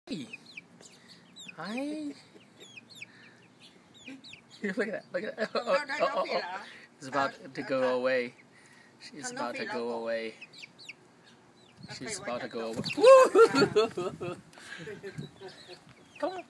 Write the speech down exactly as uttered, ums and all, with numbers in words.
Hi. Look at that. Look at that. Oh, oh, oh, oh, oh. It's about to go away. She's about to go away. She's about to go away. Come on.